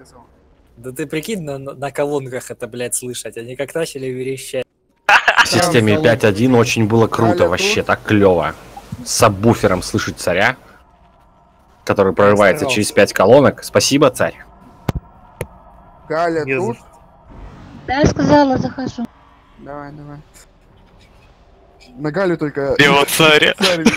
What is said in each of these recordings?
Да ты прикинь, на колонках это, блядь, слышать. Они как начали верещать. В системе 5.1 очень было круто, вообще так клево. С сабвуфером слышать царя, который прорывается через 5 колонок. Спасибо, царь. Галя тут? Да, я сказала, захожу. Давай. На Галю только... Его царя.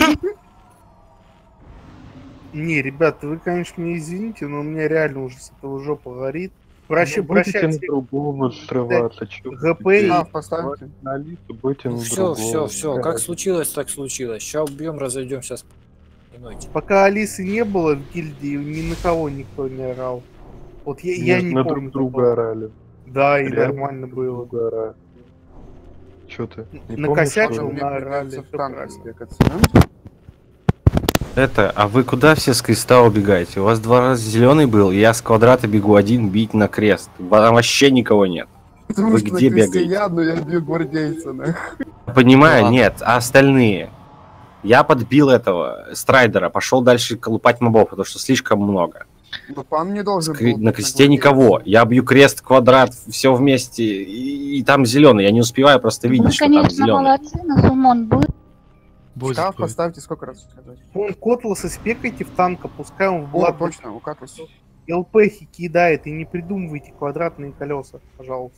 Не, ребята, вы, конечно, не извините, но у меня реально уже с этого жопа горит. Прощайте. другому отрываться. ГП поставьте. На Алису, будете на другого. Все. Как случилось, так случилось. Сейчас убьем, разойдемся. Пока Алисы не было в гильдии, ни на кого никто не орал. Вот я не на помню. друг друга орали. Да, и Реально нормально друг было. друга орали. Чё ты? Не На помнишь, косяк что ли? наорали. Это, а вы куда все с креста убегаете? У вас 2 раза зеленый был, и я с квадрата бегу один бить на крест. Там вообще никого нет. Потому Вы что где на кресте бегаете? я, но я бью гвардейца, нахуй. Понимаю, Ладно. нет, а остальные? Я подбил этого страйдера, пошел дальше колупать мобов, потому что слишком много. Ну, пан не должен был На быть кресте гвардейце. никого. Я бью крест, квадрат, все вместе, и там зеленый. Я не успеваю просто видеть, Вы, что там конечно, зеленый. молодцы, но сумон будет. Шкаф поставьте, сколько раз сказать. Вон Котласа спекайте в танка, пускай он в О, блат точно, у Катласа. ЛПхи кидает, и не придумывайте квадратные колеса, пожалуйста.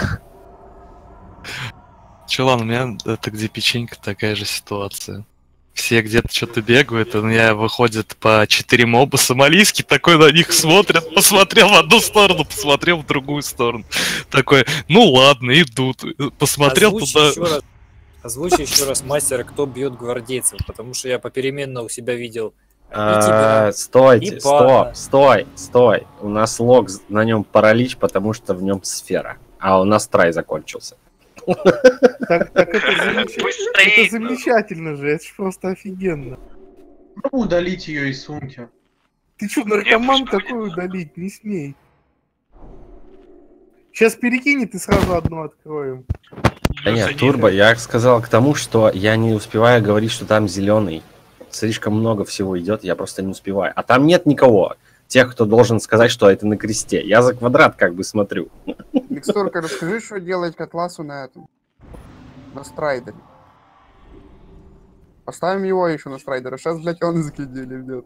Чувак, у меня это где печенька такая же ситуация. Все где-то что-то бегают, у меня выходит по 4 моба сомалийский, такой на них смотрят, посмотрел в одну сторону, посмотрел в другую сторону. Такой, ну ладно, идут. Посмотрел туда. Озвучи еще раз, мастер, кто бьет гвардейцев, потому что я попеременно у себя видел. Стойте, и пана. стой. У нас лог, на нем паралич, потому что в нем сфера. А у нас трай закончился. Так это замечательно же, это ж просто офигенно. Удалить ее из сумки. Ты что, наркоман такой удалить? Не смей. Сейчас перекинет и сразу одну откроем. Да нет, Турбо, я сказал к тому, что я не успеваю говорить, что там зеленый. Слишком много всего идет, я просто не успеваю. А там нет никого. Тех, кто должен сказать, что это на кресте. Я за квадрат как бы смотрю. Микстурка, расскажи, что делать Котласу на этом. На страйдере. Поставим его еще на страйдера. Сейчас, блядь, он из гильдии бьет.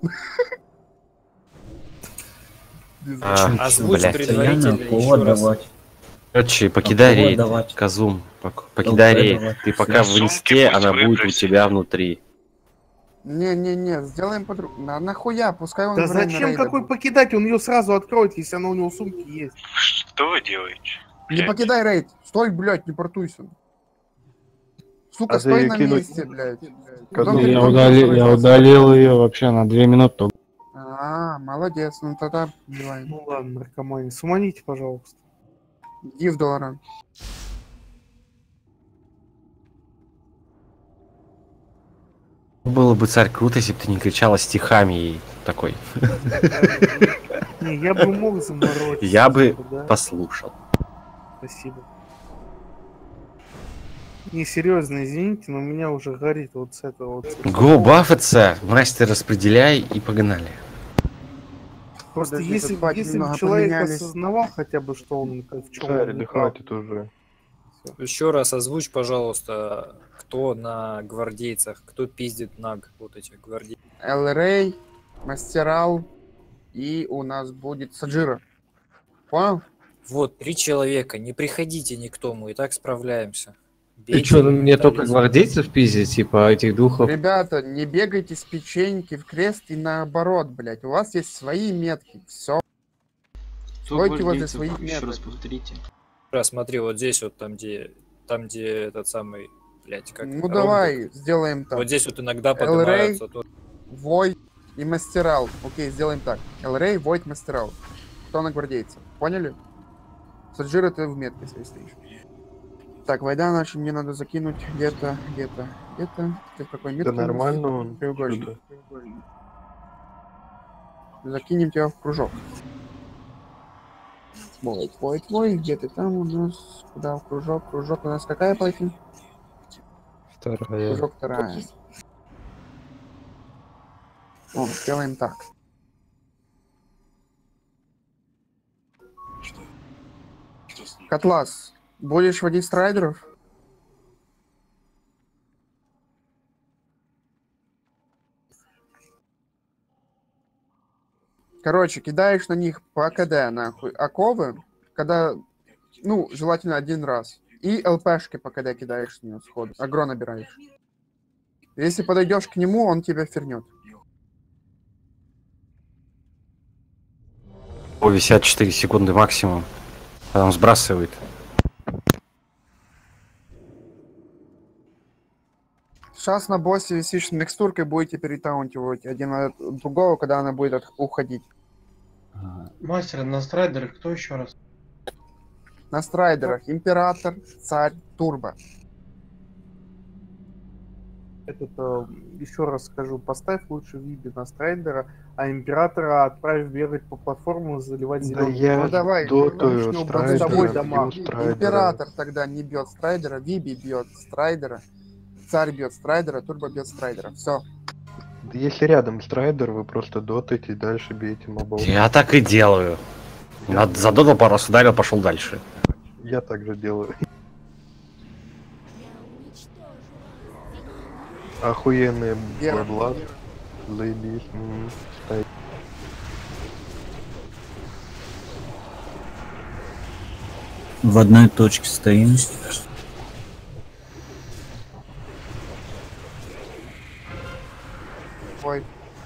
Озвучь блядь. предварительно еще раз. Короче, покидай рейд, Казум. Покидай рейд. Ты пока в инсте, она будет у тебя внутри. Не, сделаем по-другому. Нахуя, пускай он Да во время зачем рейда какой будет. покидать? Он ее сразу откроет, если она у него в сумке есть. Что вы делаете? Не покидай рейд. Стой, блядь, не портуйся. Сука, А стой ты на кинуть- месте, блядь. Я удалил ее вообще на 2 минуты. А, молодец, ну тогда давай. Ну ладно, наркомане, суманите, пожалуйста. Иди в доллара. Было бы, царь, круто, если бы ты не кричала стихами ей такой. Не, я бы мог заморочиться. Я бы да. послушал. Спасибо. Не, серьезно, извините, но у меня уже горит вот с этого вот. Го, бафаться, мастер, распределяй и погнали. Просто Подожди, если тут пати бы немного человек поменялись. осознавал хотя бы, что он в чем Царь, он да не прав. хватит уже. Еще раз озвучь, пожалуйста, кто на гвардейцах, кто пиздит наг вот этих гвардейцев. Эл-Рей, Мастерал и у нас будет Саджира. Понял? Вот, 3 человека, не приходите никто, мы и так справляемся. Ты Бейте что, мне только ментализм. гвардейцев пиздить, типа этих духов? Ребята, не бегайте с печеньки в крест и наоборот, блядь. У вас есть свои метки. Все. Стойте возле своих Еще раз меток. повторите. Раз, смотри, вот здесь вот, там, где этот самый, блядь, как Ну ромбик. давай, сделаем так. Вот здесь вот иногда Эл-Рей. поднимаются. Тут. Войд и Мастерал. Окей, сделаем так. Эл-Рей, Войд, Мастерал. Кто на гвардейца? Поняли? Саджира, ты в метке своей стоишь. Так, Вайда, значит, мне надо закинуть где-то. Ты в какой метке? Да нормально он. Треугольник. Закинем тебя в кружок. Твой, где ты там у нас? Куда в кружок? Кружок у нас какая платье? Вторая. Кружок вторая. О, сделаем так. Котлас, будешь водить страйдеров? Короче, кидаешь на них по КД, нахуй, оковы, когда, ну, желательно один раз. И ЛПшки по КД кидаешь с нее сходу, агро набираешь. Если подойдешь к нему, он тебя фернет. Висят 4 секунды максимум. Потом сбрасывает. Сейчас на боссе висишь с микстуркой, будете перетаунтивать один от другого, когда она будет уходить. Мастер, на страйдерах кто еще раз? На страйдерах император, царь, турбо. Еще раз скажу, поставь лучше Виби на страйдера, а императора отправь бегать по платформу, заливать зеленый. Ну давай, дотую страйдера, дома. Император тогда не бьет страйдера, Виби бьет страйдера, царь бьет страйдера, турбо бьет страйдера. Все. Да если рядом страйдер, вы просто дотаете и дальше бейте мобов. Я так и делаю. Задодал пару раз, ударил, пошел дальше. Я так же делаю. Охуенный бладлад. Заебись. Стой. В одной точке стоим. Ой.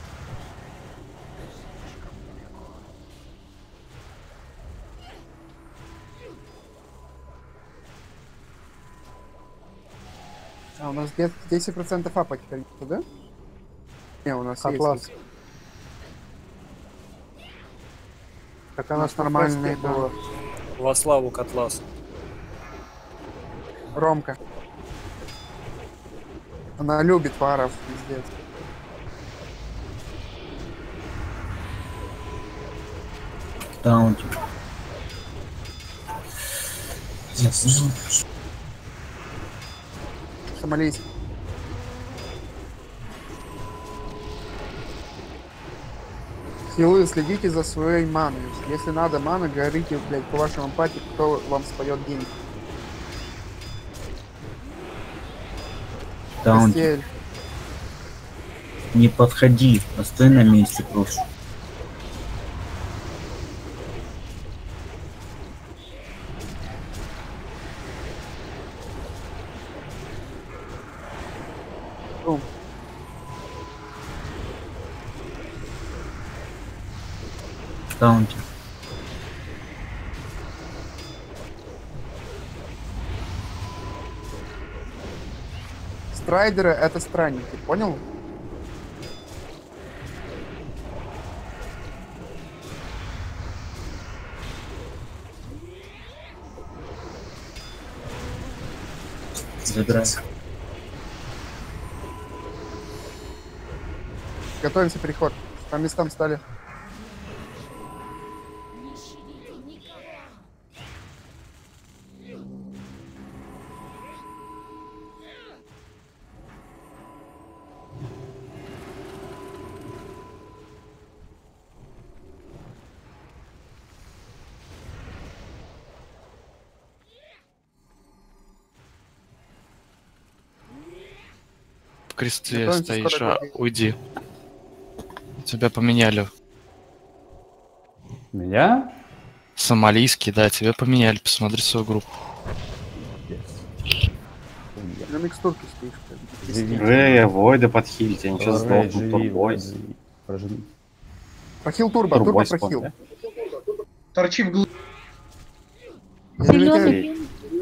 А у нас 10% апа теперь, да? Не, у нас Атлас. есть. Так У она нас нормальная была. Во славу Котлас. Ромка. Она любит паров, пиздец. Таунти. Сомалийский. Хилы, следите за своей маной. Если надо мана, говорите, блядь, по вашему пати, кто вам споет деньги. Таунти. Постель. Не подходи, постой на месте просто. Таунти. Страйдеры это странники, понял? Забирай. Готовимся переход. По местам стали. В кресте Готовимся, стоишь, скоро а будет. уйди. Тебя поменяли. Меня? Сомалийский, да, тебя поменяли. Посмотри свою группу. На микстурке стоишь. Рея, Войда подхилить, они сейчас сдохнут, турбой. Прохил турбо, турбо прохил. Торчи в глубь. Зеленый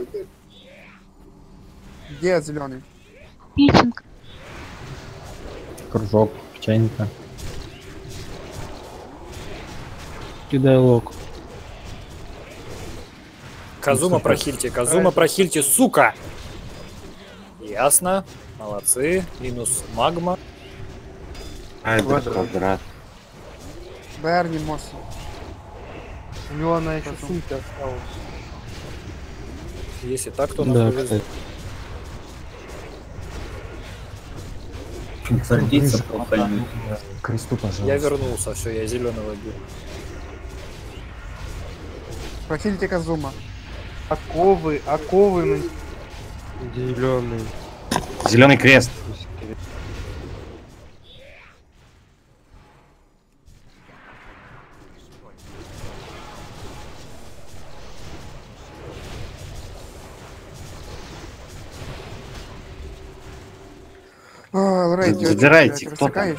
Где зеленый? питчинг. Кружок, печенька. Кидай лок. Казума прохильте, Казума прохильте, сука! Ясно. Молодцы. Минус магма. Квадрат. Берни Мосс. У него она еще сумки осталась. Если так, то нам Да, повезло. кстати. Сардиться похоронить. Кресту, пожалуйста. Я вернулся, все, я зеленого бил. Профильте Казума. Оковы. Зеленый. Зеленый крест. Элрей, Забирайте, кто там?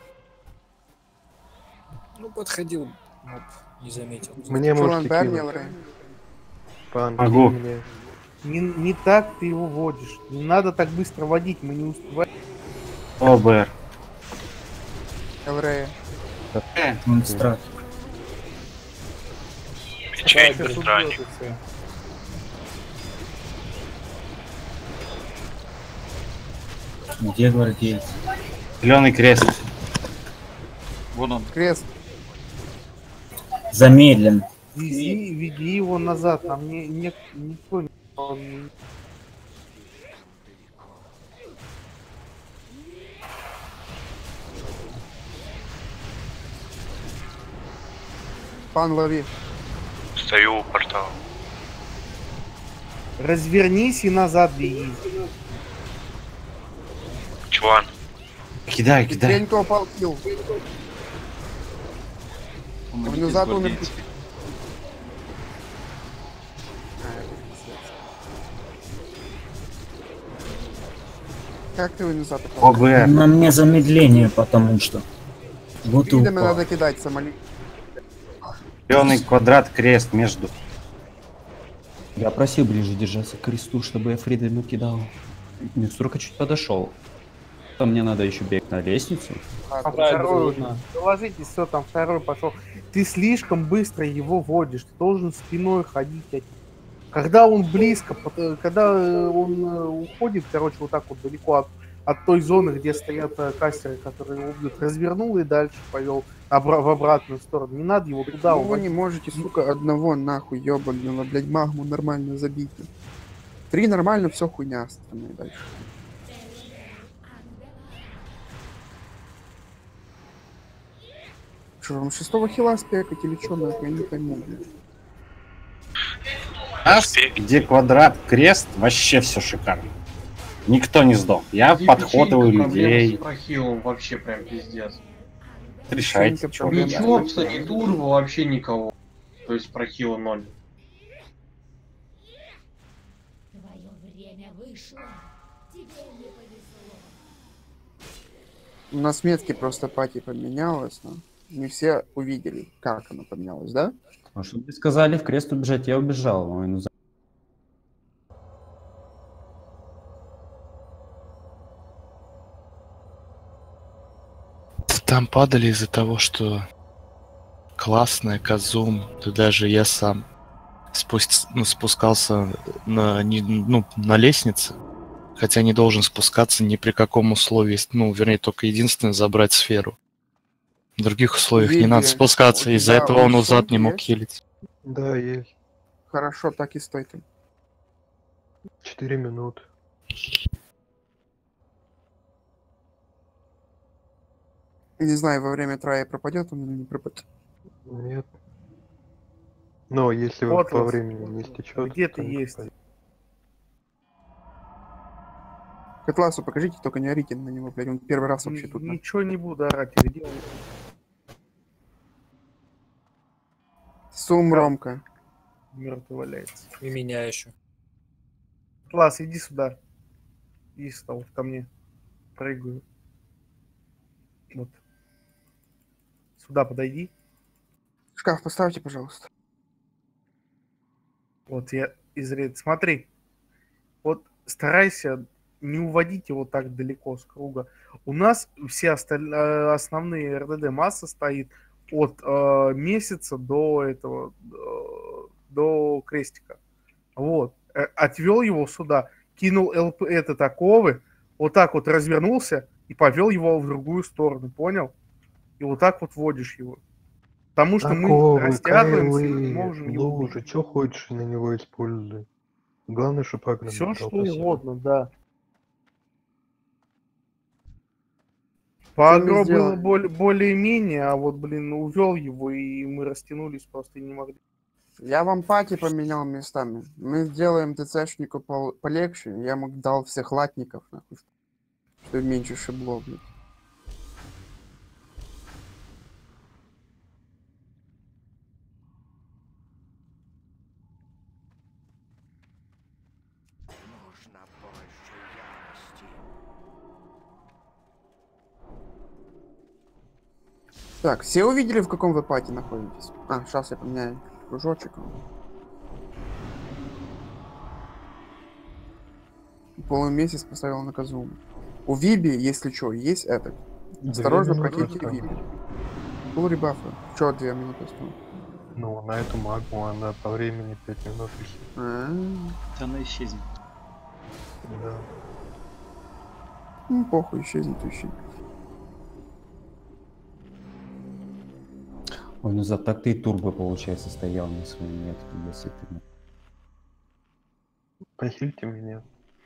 Ну, подходил, моб, не заметил. Мне можете Барни, кинуть. Элрей. Пан, Могу. кинь мне. Не так ты его водишь. Не надо так быстро водить, мы не успеваем. ОБР. Элрей. Он страх. Печать быстранник. Где гвардейцы? Зеленый крест. Вон он. Крест. Замедлен. Веди его назад, там никто не... Пан, лови. Стою у портала. Развернись и назад беги. Чуван. Кидай, кидай. Петренько упал, килл. Назад умер. Как ты его назад упал? ОБР. На мне замедление, потому что. Вот и Видами упал. надо кидать самолет. Зеленый квадрат, крест между. Я просил ближе держаться к кресту, чтобы я Фридами кидал. Микстурка чуть подошел. То мне надо еще бегать на лестницу. Второй, доложитесь, все, там второй пошел. Ты слишком быстро его водишь, ты должен спиной ходить. Когда он близко, когда он уходит, короче, вот так вот далеко от той зоны, где стоят кастеры, которые его убьют, развернул и дальше повел в обратную сторону. Не надо его туда Вы уводить. не можете, сука, одного нахуй ебаного, блядь, магму нормально забить. 3 нормально, все хуйня остальные дальше. Что, вам 6-го хила спекать или что, нахуй, я не пойму, блядь. Раз, где квадрат, крест, вообще все шикарно. Никто не сдох. Я подходываю людей. С прохилом вообще прям пиздец. Решайте, что. Ни Чопса, ни Турбо, вообще никого. То есть прохила 0. Твое время вышло. Тебе не повезло. У нас метки просто пати поменялось, но не все увидели, как оно поменялось, да? А что бы сказали в крест убежать, я убежал. Ой, ну Там падали из-за того, что классная Казум, да даже я сам спускался на лестнице, хотя не должен спускаться ни при каком условии, вернее, только единственное забрать сферу. В других условиях не надо спускаться, из-за этого он узад не мог хилить. Да, есть. Хорошо, так и стой ты. 4 минуты. Не знаю, во время трая пропадет он или не пропадет. Нет. Но если Вот по вас. времени не стечет. Где ты есть? Котласу покажите, только не орите на него, блядь, он первый раз вообще тут. Ничего не буду орать, где он? Сум, Ромка. Мертвый валяется. И меня еще. Класс, иди сюда. Иди сюда, вот ко мне. Прыгаю. Вот. Сюда подойди. Шкаф поставьте, пожалуйста. Вот я изред. Смотри. Вот старайся не уводить его так далеко с круга. У нас все основные РДД масса стоит от месяца до этого, до крестика. Вот. Отвел его сюда, кинул ЛП этот оковы, вот так вот развернулся и повел его в другую сторону, понял? И вот так вот водишь его. Потому что мы растягиваемся и не можем его лужи, что хочешь на него используй. Главное, чтобы агро все не что стал пассивным. угодно, да. По агро было более-менее, а вот, блин, увел его, и мы растянулись просто и не могли. Я вам пати поменял местами. Мы сделаем ТЦшнику полегче. Я ему дал всех латников, нахуй, чтобы меньше шибло, блядь. Так, все увидели, в каком вы пати находитесь? А, сейчас я поменяю кружочек. Полумесяц поставил на Казуму. У Виби, если что, есть этот. Осторожно, прокиньте Виби. Пул ребафа. Чё, 2 минуты осталось? Ну, на эту магму она по времени 5 минут еще. Она исчезнет. Да. Ну, похуй, исчезнет, исчезнет. Ой, ну за так ты и турбо, получается, стоял на своем метке, если ты... Похильте меня.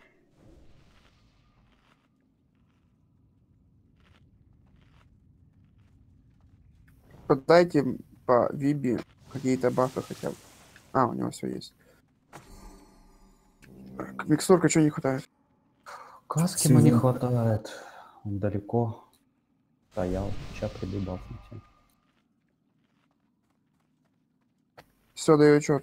Подайте по Виби какие-то бафы хотя бы. А, у него все есть. Микстурка, что не хватает? Каски ему не хватает. Он далеко стоял. Сейчас приду бафнуть. Все, даю отчет.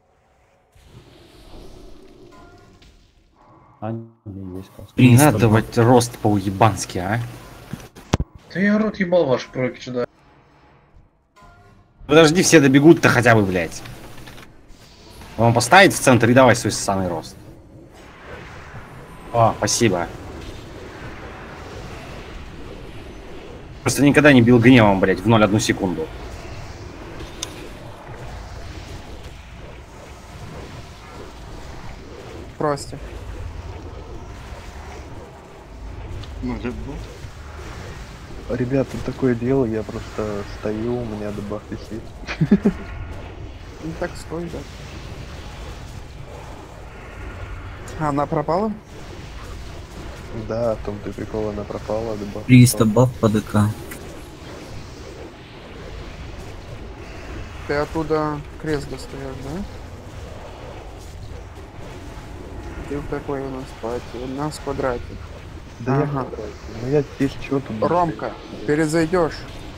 А, не есть каски. Не надо давать рост по-уебански, а? Да я рот ебал ваш пройки сюда. Подожди, все добегут-то хотя бы, блядь. Он поставить в центр и давай свой ссаный рост. О, спасибо. Просто никогда не бил гневом, блядь, в 0,1 секунду. Прости. Может быть. Ребята, такое дело, я просто стою, у меня дебаф висит. Ну так стой, да. Она пропала? Да, в том-то и прикол, она пропала, дебаф. 300 баф по ДК. Ты оттуда крест достаешь, да? Ты в такой у нас пати, у нас в квадрате. Да ага. Ну я здесь чего тут... Ромка, перезайдешь.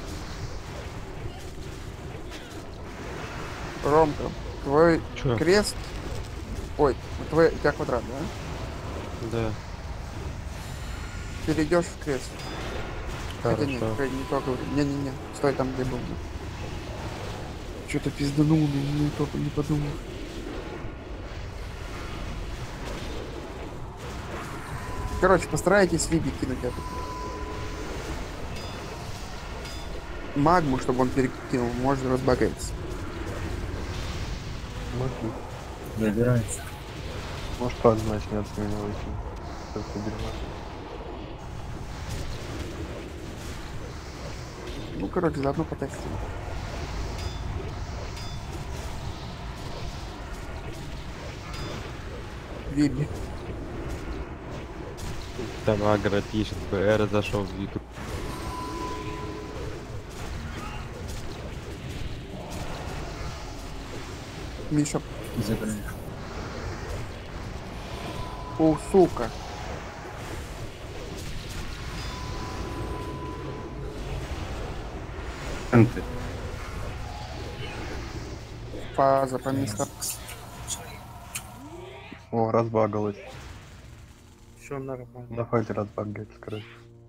Ромка, твой крест... Ой, твой, у тебя квадрат, да? Да. Перейдешь в крест. Хорошо. Хотя нет, не то говорю. Не-не-не, стой там, где был. Что-то пизданул, не то не подумал. Короче, постарайтесь Виби кинуть это. Магму, чтобы он перекинул, может разбагаться. Может, Забирается. может пак начнет с меня выйти. Только дерьмо. Ну, короче, заодно потестим. Виби. Там агро пишет, БР зашел в игру. Миша. Забираешь. О, сука. Фаза по местам. О, разбагалась. Все нормально. Давайте разбагается, короче.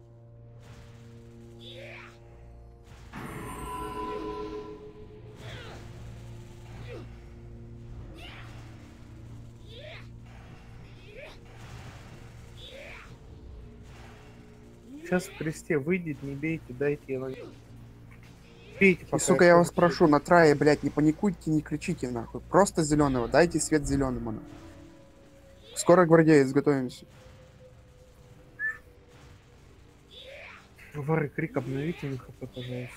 Сейчас в кресте выйдет, не бейте, дайте его. Бейте, И, сука, я вас прошу, на трае, блядь, не паникуйте, не кричите, нахуй. Просто зеленого, дайте свет зеленому, нахуй. Скоро гвардеец, готовимся. Вары, крик, обновите мне хп, пожалуйста.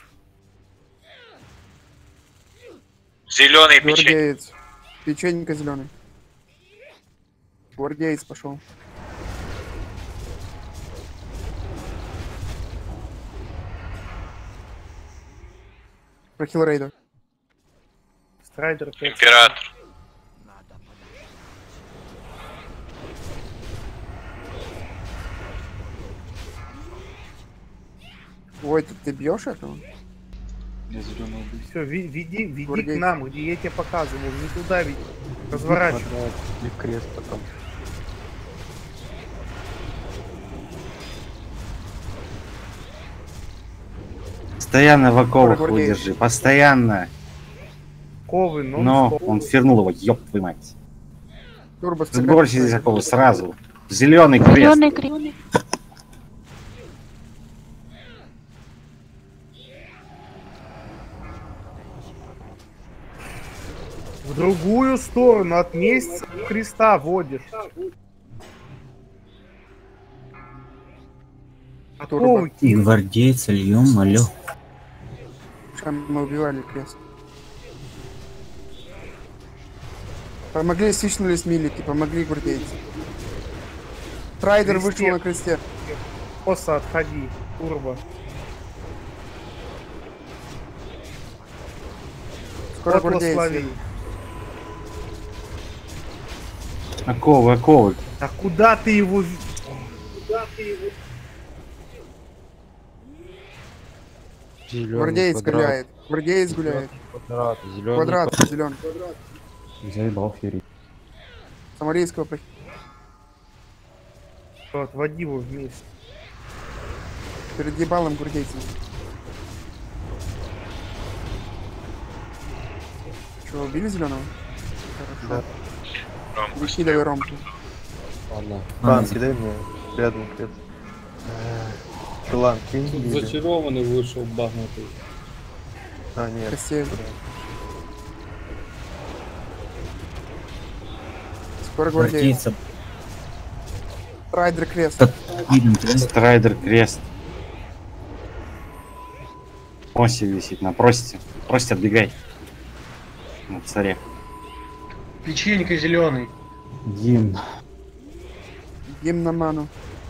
Зеленый печенье. Гвардеец. Печенька зеленый. Гвардеец пошел. Про хилрейда. Страйдер. Император. Ой, ты бьешь этого? Все, веди к нам, где я тебе показывал. Не туда веди. Разворачивай. И крест потом. Постоянно в оковах его держи, постоянно. Ковы, Но он фернул его, ёб твою мать. Турбо, Сбросьте здесь оковы сразу. Зеленый крест. Зеленый крест. В другую сторону от месяца креста водишь. Турбо. Гвардейца льем, алё. Мы убивали крест. Помогли, свичнулись милики, помогли гвардейцы. Трайдер вышел на кресте. Оса, отходи. Турбо. Скоро гвардейцы. Оковы, оковы. А куда ты его... Гвардеец гуляет. Гвардеец гуляет. Квадрат, зеленый. Заебал Ферри. Самарийского Отводи его вместе. перед ебалом гвардейцем. Что, убили зеленого? Хорошо. Выкидывай ромку. Ладно. Пан, кидай мне рядом крест. Чулан, кинь. Зачарованный вышел, багнутый. А, нет. Костей. Скоро гвардейца. Страйдер крест. Страйдер крест. Оси висит на прости. Прости, отбегай. На царе. Печенька зеленый. Гимн. Гимн на ману.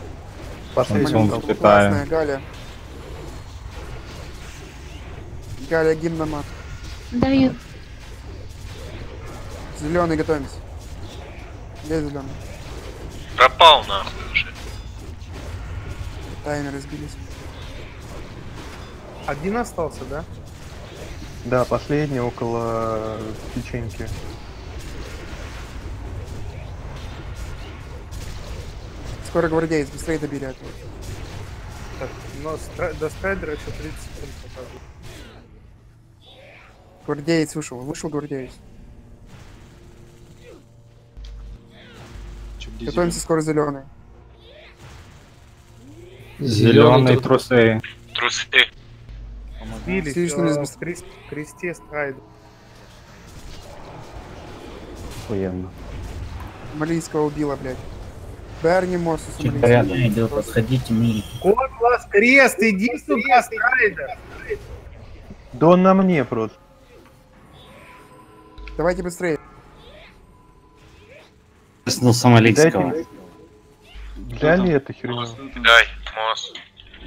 Классная Галя. Галя, гимн на ману. Даю. Зеленый, готовимся. Где зеленый? Пропал нахуй уже. Таймеры сбились. Один остался, да? Да, последний около печеньки. Скоро гвардеец, быстрее добери этого. Так, но до страйдера еще 30 секунд покажу. Гвардеец вышел. Вышел гвардеец. Готовимся, скоро зеленый. Зеленые трусы. Трусы. Бились в кресте страйдер. Охуенно. Малийского убила, блядь. Берни Моссу Рядом, подходите, мили. Вот у вас крест, иди сюда, страйдер. Да он на мне просто. Давайте быстрее. Снул Сомалийского. Для лета херня. Дай, мост.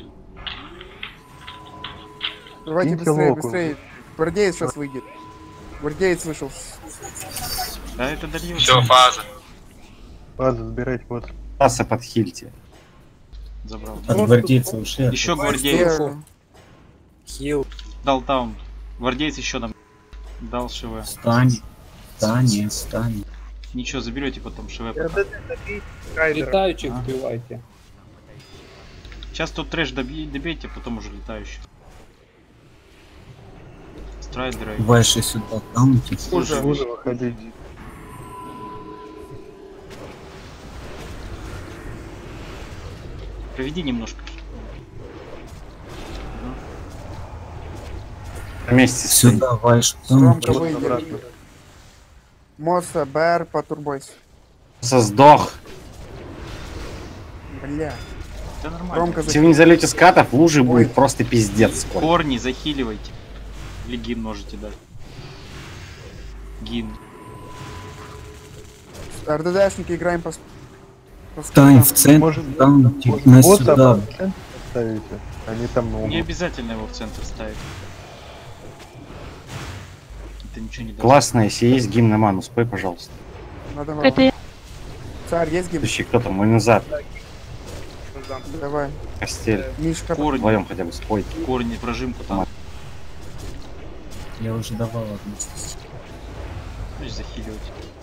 Давайте Киньте быстрее, локу. быстрее. Гвардеец сейчас выйдет. Гвардеец вышел. Да, это дольем. Все, фаза. Фаза, забирайте, вот. Фаза подхильте. Забрал. От гвардейца ушли. Еще гвардеец. Хил. Дал таун. Гвардеец еще нам дал ШВ. Стань. Стань, стань. Ничего, заберете потом ШВ. Летающих сбивайте. Сейчас тут трэш добейте, потом уже летающих. Страйдера. Выше сюда, таунти. Хуже выходить. Проведи немножко. Вместе сюда, Вайш. Ромка выйдет. Мосса, БР по турбойс. Сдох. Бля. Да нормально. Ромка Если вы не залете скатов, лужи будет просто пиздец. Сколько. Корни захиливайте. Или гин можете дать. Гин. РДДшники играем по... Стань в центр, таунти. На Вот сюда. там в центр ставите. Они там Не обязательно его в центр ставить. ты ничего не даст. Классно, если есть гимн на ману, спой, пожалуйста. Ну, давай. Это я. Царь, есть гимн? Следующий, кто там? Мой назад. Давай. Костель. Мишка. Вдвоем хотя бы спой. Корни, прожимку там. Я уже давал одну. Знаешь, захиливать.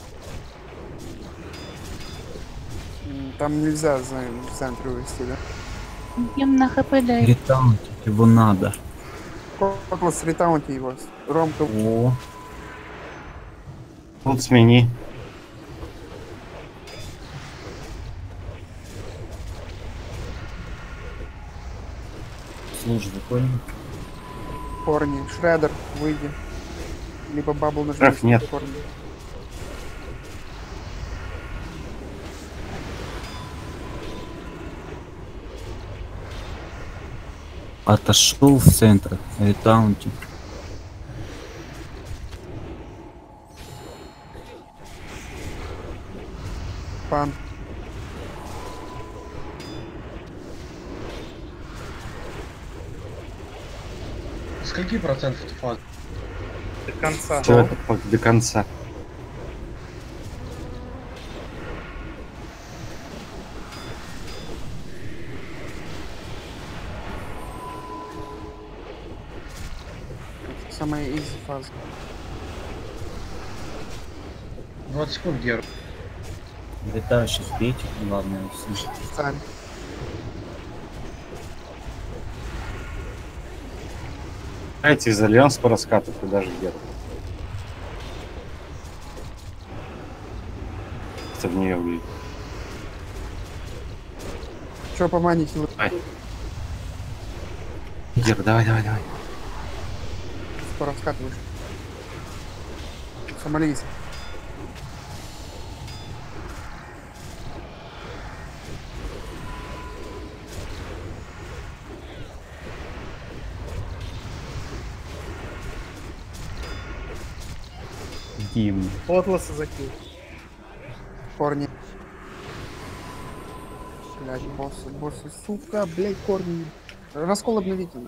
Там нельзя в центре увести, да? Им на хп дай. Ретаунтить его надо. Котлас, ретаунти его. Ромка. О, Тут смени. слушай, выходим. Корни. Шредер, выйди. Либо бабл нажми. Шреф нет. Корни. Отошел в центр. Ретаунти. Пан. Скольки процентов фаз? До конца. Все это до конца. Самая изи фаза. 20 секунд, Гер. Летающий сбейте, главное. Все. Царь. Дайте из альянс по раскату, ты даже где-то. В нее влить. Че по мане хилы? Гер, давай. Скоро вскатываешь. Сомалийцы. Гимн. Котласа закинь. Корни. Блядь, боссы, сука, блядь, корни. Раскол обновительный.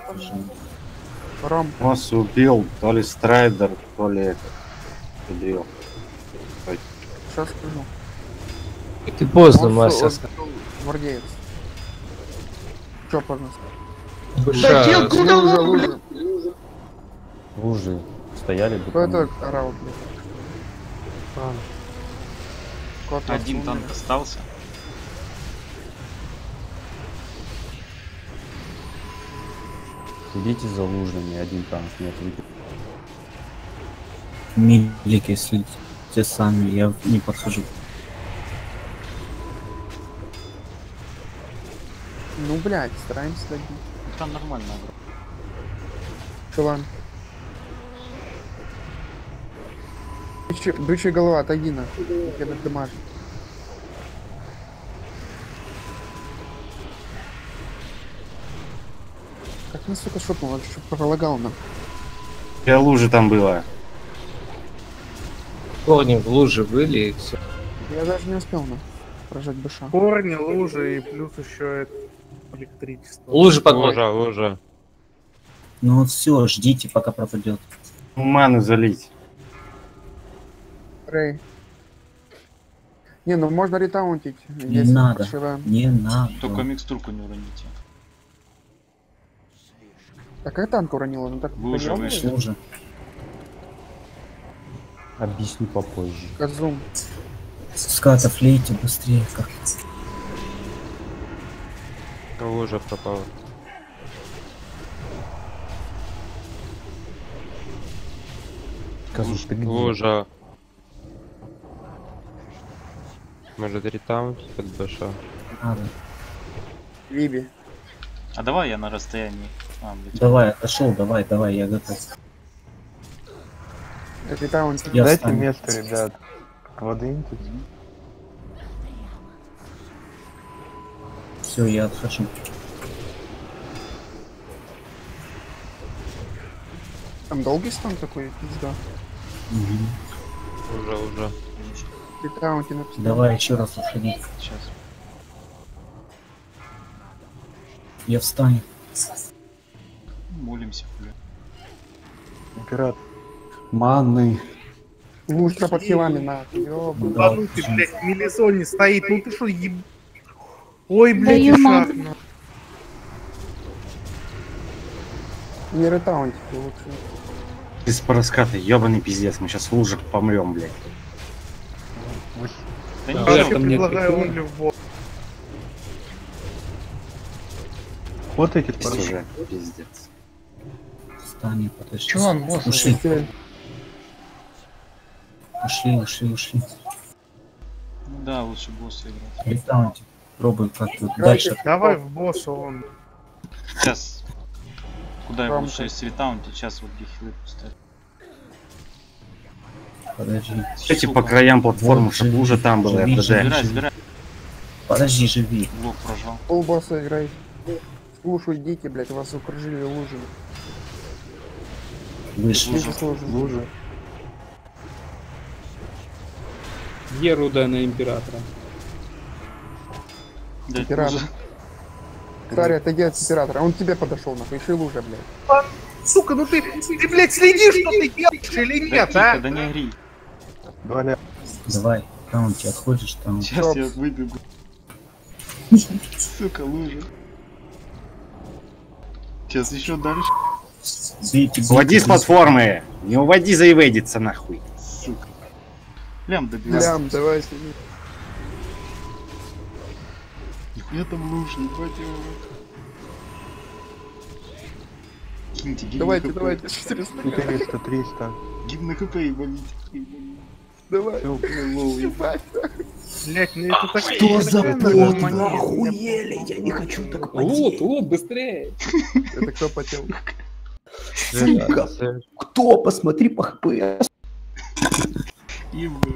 Ром. Мосс убил то ли Страйдер, то ли Дрил. Что скажу? Ты поздно, Мастер. Гвардеец. Че поздно? Быша. Лужа. Лужи стояли бы. Кто там. это орал, блядь? Один танк остался. Идите за лужами, один танк нет. Милик, если те сами, я не подхожу. Ну, блядь, стараемся добить. Там нормально. Чулан. Бычья голова, отойди на. Я дамажу. Как мне, сука, шотнул, он что пролагал нам. Я лужи там было. Корни в луже были и все. Я даже не успел на прожать быша. Корни, лужи и плюс еще это электричество. Лужи под лужа. Ну вот все, ждите, пока пропадет. Ману залить. Рэй. Не, ну можно ретаунтить. Не надо, не надо. Только микстурку не уроните. А как танк уронила? Ну так Вы уже вышли. Лужа. Объясню попозже. Казум. Скатов лейте быстрее как. Лужа пропала. Казус, ты где? Лужа. Может ретаунт под бэша? Надо. Либи. А давай я на расстоянии. Блядь. Давай, отошел, давай, я готов. Ретаунт. Я Дайте встану. место, ребят. Подвиньтесь. Все, я отхожу. Там долгий стан такой, пизда. Уже. Ретаунти написано. Давай еще раз уходи. Сейчас. Я встану. Молимся, бля. Император. Маны. Лучше под хилами на. Ёбаный. Ебанутый, блядь, в мелисоне стоит. Ну ты что, Ой, блядь, Даю и ман. шахну. Не ретаунтите лучше. Без раската, ебаный пиздец, мы сейчас в лужах помрем, блядь. Да Я не вообще там предлагаю роль в бот. Вот эти Есть уже, пиздец. Встань, подожди. Чё он, босс? Ушли. Ушли. Ну да, лучше босса играть. Ретаунти. Пробуем как-то дальше. Давай в босса он. Сейчас. Куда его Рамка. лучше из ретаунти? Сейчас вот где хилы поставить. Подожди. Эти по краям платформы, чтобы лужа там была, Живи, Забирай, РДД. забирай. Подожди, живи. Блок прожал. Пол босса играй. Слушай, идите, блядь, вас окружили лужи. Вышли. Лужи сложно. лужи. Где руда на императора? Да, Император. лужа. Кстати, отойди от императора. Он к тебе подошел, нахуй. Еще лужа, блядь. Сука, ну ты, блядь, следишь, что ты делаешь или Да нет, тихо, а? да не ори. Давай. Таунти, отходишь там. Сейчас я выбегу. Сука, лужа. Сейчас еще дальше. Уводи с платформы! Не уводи, заеведится нахуй. Сука. Лям добивай. Лям, давай сиди. Нихуя там лужа, ебать его. Киньте, гимн Давайте, на ХП. давайте. 400. 400, 300. Гимн на ХП ебаните. Давай. Всё. Ебать. Блядь, ну это так... Что за это бот? нормально. Вы охуели? Я не хочу так Лут, быстрее! Это кто потел? Сука. Кто? Посмотри по хп. Ебать.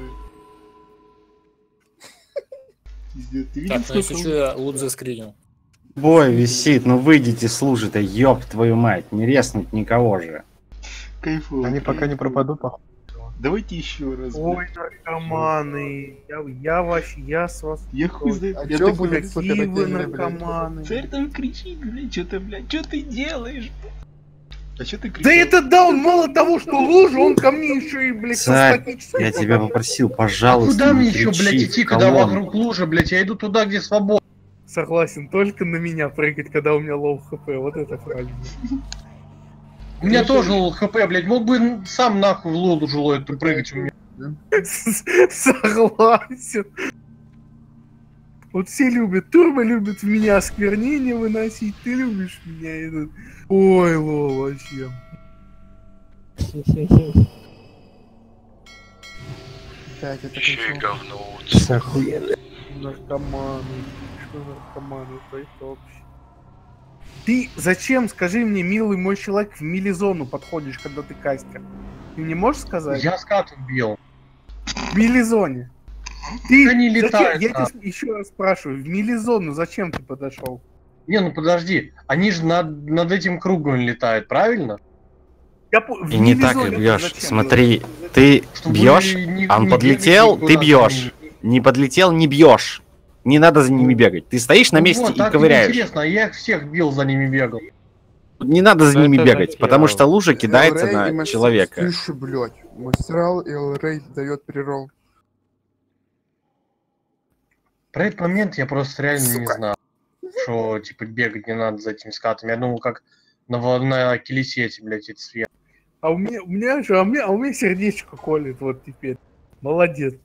Пиздец, ты видел, Так, ну если сколько что, я лут заскринил. Бой висит, ну выйдите с лужи-то, ёб твою мать, не резнуть никого же. кайфово? Они пока не пропадут, походу. Давайте еще раз. Ой, наркоманы. Я вообще, я с вас... Я хуй знает. А Я чё так вы, блядь, сука, Какие такие, вы блядь? наркоманы. Царь там кричит, блядь, что ты, блядь, что ты делаешь? А что ты кричишь? Да это да, он мало того, что лужа, он ко мне еще и, блядь, со Царь, статической я тебя попросил, пожалуйста, Куда не мне еще, кричи блядь, в идти, когда колонну. вокруг лужа, блядь? Я иду туда, где свободно. Согласен, только на меня прыгать, когда у меня лоу хп, вот это правильно. У меня тоже лол хп, блядь. Мог бы сам нахуй в лужу эту прыгать у меня. Согласен. Вот все любят, Турбо любит в меня осквернение выносить, ты любишь меня этот... Ой, лол, вообще. Опять это Еще и пришел. говно. Охуели. Наркоманы. Что наркоманы? Это вообще. Ты зачем, скажи мне, милый мой человек, в милизону подходишь, когда ты кастер? Ты не можешь сказать? Я скат убил. В милизоне. Ты Они зачем? летают, Я а. тебя еще раз спрашиваю, в милизону зачем ты подошел? Не, ну подожди. Они же над этим кругом летают, правильно? И не так и бьешь. Смотри, ты Чтобы бьешь, не- он не подлетел, бегать ты никуда бьешь. за ними. Не подлетел, не бьешь. Не надо за ними бегать. Ты стоишь на Ну месте вот, и так ковыряешь. интересно, а я их всех бил, за ними бегал. Не надо за Ну, ними это бегать, зачем? потому что лужа кидается Эл Рэй и на Мастер- человека. Тише, блядь. Мастерал и Эл Рэй дает прирол. Про этот момент я просто реально не знал, что типа бегать не надо за этими скатами. Я думал, как на килисете, блядь, это свет. А у меня сердечко колет вот теперь. Молодец.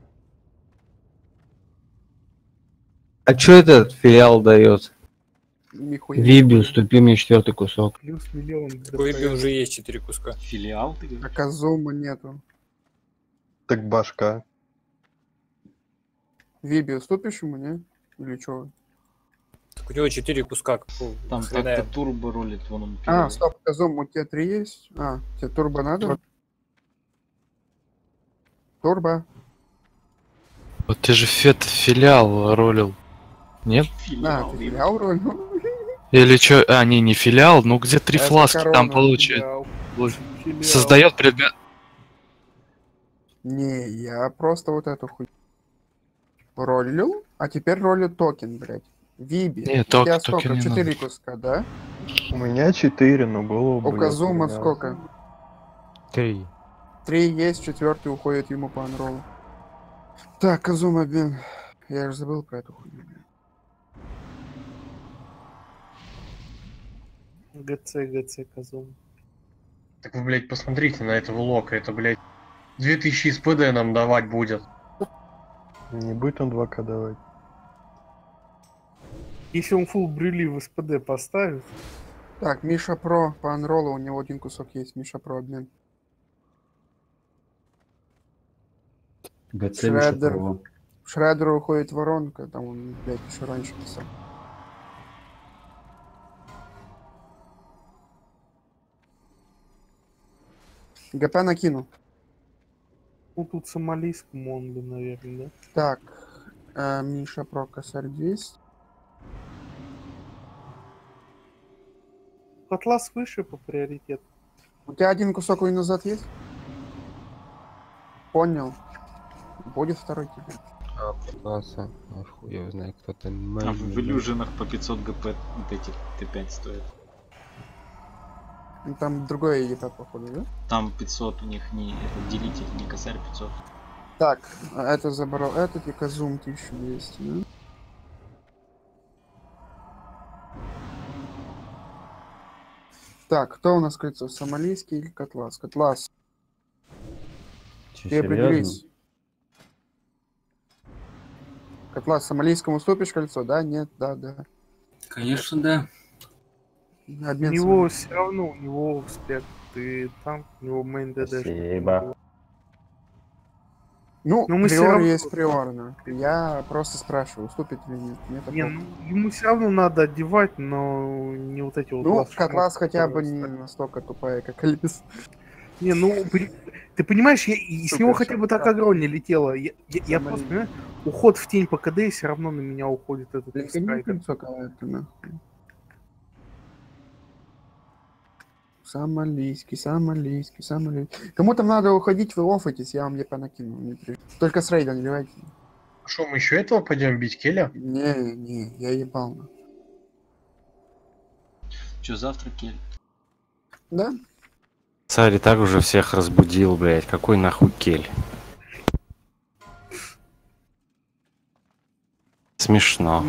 А чё этот филиал дает? Нихуя. Виби, уступи мне 4-й кусок. Плюс миллион. У Иби уже есть 4 куска. Филиал ты говоришь? А Казума нету. Так башка. Виби, уступишь ему, не? Или чё? Так у него 4 куска. какого Там хрена? так-то турбо ролит, вон он. А, стоп, Казума, у тебя 3 есть? А, тебе турбо надо? Турбо. Вот ты же филиал ролил. Нет? На, ты филиал роль? Или что? А, не филиал, ну где 3 Это фласки корона, там получается. Филиал. Создает предмет. Не, я просто вот эту хуйню роллил, а теперь роллю токен, блядь. Виби. Не, у тебя токен сколько? не 4 надо. куска, да? У меня 4, но было бы... У Казума сколько? 3. 3 есть, 4 уходит ему по анролу. Так, Казум обмен. Я же забыл про эту хуйню. ГЦ, Казум. Так вы, блядь, посмотрите на этого лока. Это, блядь, 2000 СПД нам давать будет. Не будет он 2К давать. Если он фулл брюли в СПД поставит. Так, Миша Про по анролу, у него один кусок есть. Миша Про обмен. ГЦ Миша Про. Шредер уходит воронка, там он, блядь, еще раньше писал. ГП накину. Ну тут сомалийскому он бы, наверное, да? Так, Миша Про косарь 200. Атлас выше по приоритету. У тебя один кусок уйны назад есть? Понял. Будет второй тебе. Класса. Ах, хуй его знает, кто там. А в иллюжинах по 500 ГП вот эти Т5 стоят. Ну, там другое ЕП, походу, да? Там 500 у них не этот делитель, не косарь 500. Так, это забрал этот, и Казум 1200, да? Так, кто у нас кольцо? Сомалийский или Котлас? Котлас. Ты определись. Котлас, сомалийскому уступишь кольцо? Да, нет, да, да. Конечно, да. Обмен у него все равно, у него спект, ты танк, у него мейн ДД. Спасибо. Ну, мы приор равно... есть приорно. Я просто спрашиваю, уступит или нет. Не, ну, ему все равно надо одевать, но не вот эти вот... Ну, Котлас хотя бы не настолько тупая, как Алис. Не, ну, ты понимаешь, с него хотя бы так агро не летело. Я просто, понимаю, уход в тень по КД все равно на меня уходит этот страйкер. Сомалийский. Кому там надо уходить, вы офайтесь, я вам ЕП накину. Только с рейда не ливайте. Что, мы еще этого пойдем бить, Келя? Не, я ебал. Че, завтра Кель? Да? Царь и так уже всех разбудил, блядь. Какой нахуй Кель? Смешно.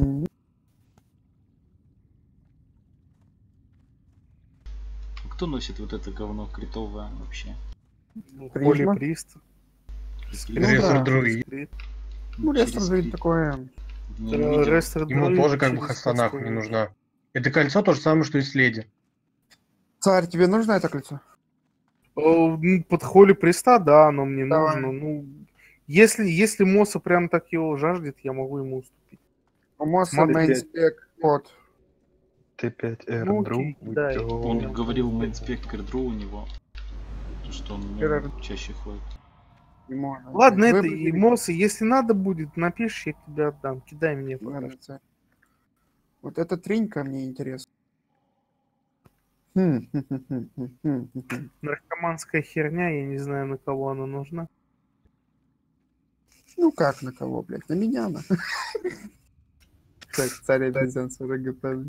Кто носит вот это говно критовое вообще? Полиприст. Рестор Друид. Ну, Рестор Друид такое... Ему тоже как бы хаста нахуй не нужна. Это кольцо то же самое, что и с леди. Царь, тебе нужно это кольцо? Под холи приста, да, оно мне нужно. Ну, если Моса прям так его жаждет, я могу ему уступить. У Моса мейнспек под... Т5 Ну, Эрдру. да. Он говорил мейнспек Эрдру у него, что он чаще ходит. Ладно, это и Моса, если надо будет, напишешь, я тебе отдам. Кидай мне. Вот эта тринька мне интересна. Наркоманская херня, я не знаю, на кого она нужна. Ну как на кого, блядь? На меня, на. Так, царь один 40 ГП.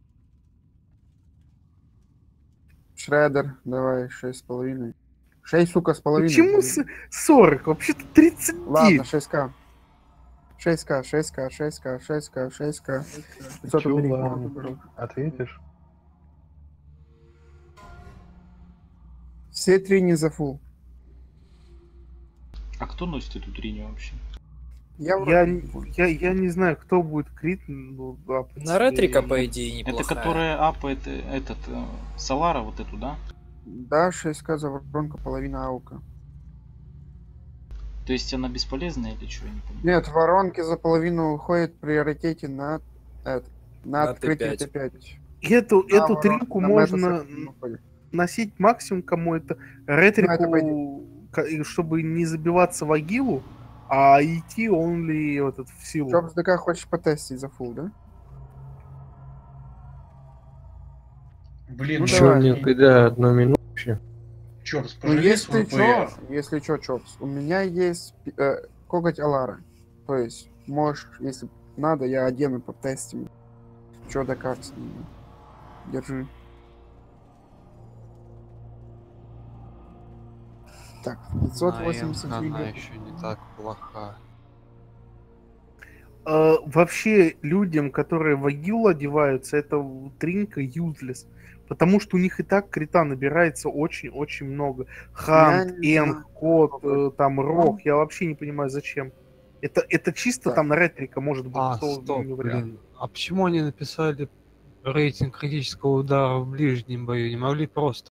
Шредер, давай, 6,5. 6, сука, с половиной. Почему 40? Вообще-то 39. Ладно, 6К. 6К. 500 Ответишь? Все три не за фул. А кто носит эту триню вообще? Я не знаю, кто будет крит. На ретрика, по идее, неплохая. Это которая апает этот Солара, вот эту, да? Да, 6К за воронку, половина аука. То есть она бесполезная или что? Я не понимаю. Нет, воронки за половину уходит в приоритете на открытие Т5. Эту тринку можно носить максимум, кому это ретрику, чтобы не забиваться в агилу, а идти only в силу. Чопс ДК хочешь потестить за фул, да? Блин, ну что, мне когда 1 минуту вообще. Чопс, ну, если чё, Чопс, у меня есть коготь Алара. То есть, можешь, если надо, я одену потестим. Чё да как с ним. Держи. Так, 580 она видео. еще не так плоха. Вообще, людям, которые в агил одеваются, это тринка useless. Потому что у них и так крита набирается очень-очень много. Хант, Энг, Кот, там, Рог. Я вообще не понимаю, зачем. Это чисто там на ретрика может быть. Стоп, блин. А почему они написали рейтинг критического удара в ближнем бою? Не могли просто